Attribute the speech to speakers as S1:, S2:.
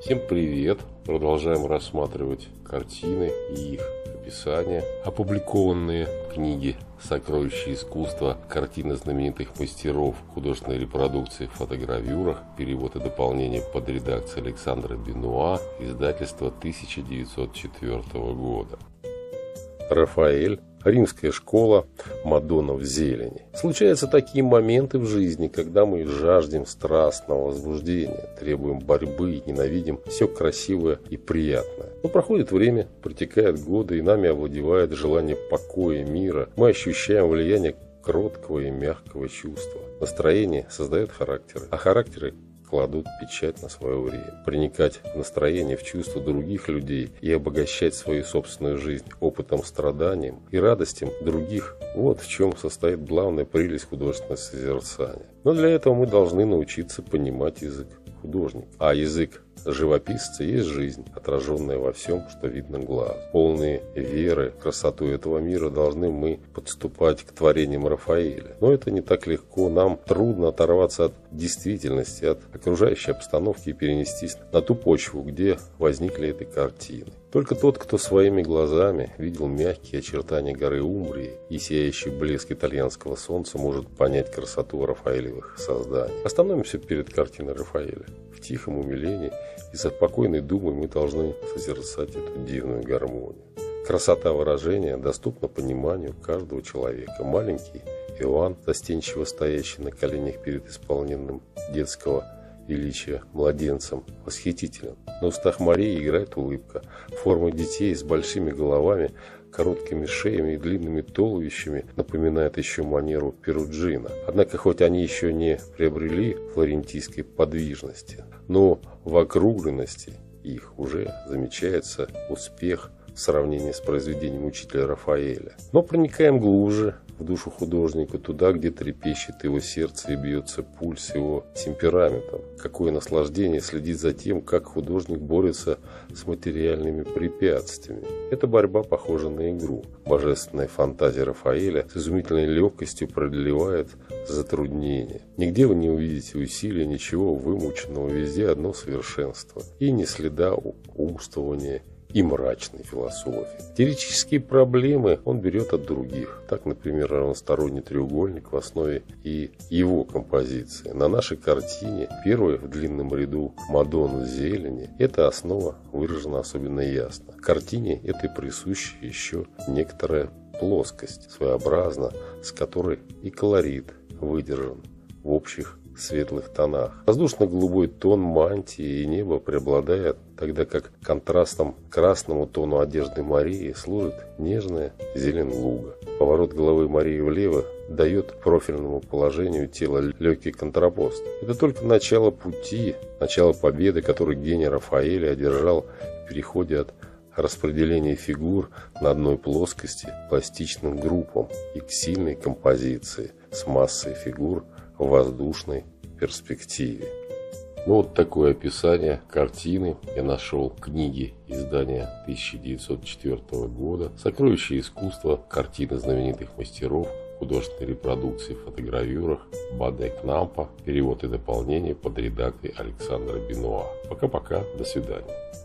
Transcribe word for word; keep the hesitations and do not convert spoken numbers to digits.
S1: Всем привет! Продолжаем рассматривать картины и их описания, опубликованные в книге «Сокровища искусства. Картины знаменитых мастеров. Художественной репродукции в фотогравюрах. Перевод и дополнение под редакцией Александра Бенуа. Издательство тысяча девятьсот четвёртого года. Рафаэль. Римская школа. Мадонна в зелени. Случаются такие моменты в жизни, когда мы жаждем страстного возбуждения, требуем борьбы и ненавидим все красивое и приятное. Но проходит время, протекают годы, и нами овладевает желание покоя, мира. Мы ощущаем влияние кроткого и мягкого чувства. Настроение создает характеры, а характеры кладут печать на свое время. Проникать в настроение, в чувства других людей и обогащать свою собственную жизнь опытом, страданием и радостям других – вот в чем состоит главная прелесть художественного созерцания. Но для этого мы должны научиться понимать язык художника. А язык живописца есть жизнь, отраженная во всем, что видно глаз. Полные веры в красоту этого мира должны мы подступать к творениям Рафаэля. Но это не так легко. Нам трудно оторваться от действительности, от окружающей обстановки и перенестись на ту почву, где возникли эти картины. Только тот, кто своими глазами видел мягкие очертания горы Умбрии и сияющий блеск итальянского солнца, может понять красоту рафаэлевых созданий. Остановимся перед картиной Рафаэля. В тихом умилении и со спокойной думой мы должны созерцать эту дивную гармонию. Красота выражения доступна пониманию каждого человека. Маленький Иоанн, застенчиво стоящий на коленях перед исполненным детского величия младенцем, восхитителен. На устах Марии играет улыбка. Формы детей с большими головами, короткими шеями и длинными туловищами напоминает еще манеру Перуджино. Однако, хоть они еще не приобрели флорентийской подвижности, но в округленности их уже замечается успех в сравнении с произведением учителя Рафаэля. Но проникаем глубже в душу художника, туда, где трепещет его сердце и бьется пульс его темпераментом. Какое наслаждение следить за тем, как художник борется с материальными препятствиями. Эта борьба похожа на игру. Божественная фантазия Рафаэля с изумительной легкостью преодолевает затруднения. Нигде вы не увидите усилия, ничего вымученного, везде одно совершенство. И ни следа умствования и мрачной философии. Теоретические проблемы он берет от других. Так, например, равносторонний треугольник в основе и его композиции. На нашей картине, первой в длинном ряду Мадонна в зелени, эта основа выражена особенно ясно. Картине этой присуща еще некоторая плоскость, своеобразна, с которой и колорит выдержан в общих светлых тонах. Воздушно-голубой тон мантии и неба преобладает, тогда как контрастом к красному тону одежды Марии служит нежная зелень луга. Поворот головы Марии влево дает профильному положению тела легкий контрапост. Это только начало пути, начало победы, который гений Рафаэля одержал в переходе от распределения фигур на одной плоскости к пластичным группам и к сильной композиции с массой фигур в воздушной перспективе. Ну, вот такое описание картины я нашел в книге издания тысяча девятьсот четвёртого года «Сокровища искусства. Картины знаменитых мастеров. Художественной репродукции в фотогравюрах. Баде Кнапа. Перевод и дополнение под редакцией Александра Бенуа». Пока-пока, до свидания.